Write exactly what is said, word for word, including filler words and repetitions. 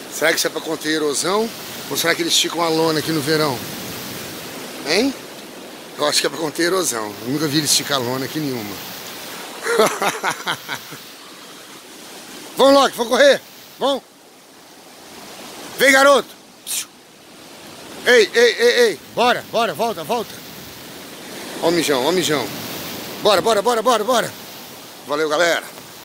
Será que isso é pra conter erosão? Ou será que eles esticam a lona aqui no verão? Hein? Eu acho que é pra conter erosão. Eu nunca vi eles esticar a lona aqui nenhuma. Vamos, Loki, vamos correr. Vamos. Vem, garoto. Ei, ei, ei, ei. Bora, bora, volta, volta. Ó o mijão, ó o mijão. Bora, bora, bora, bora, bora. Valeu, galera.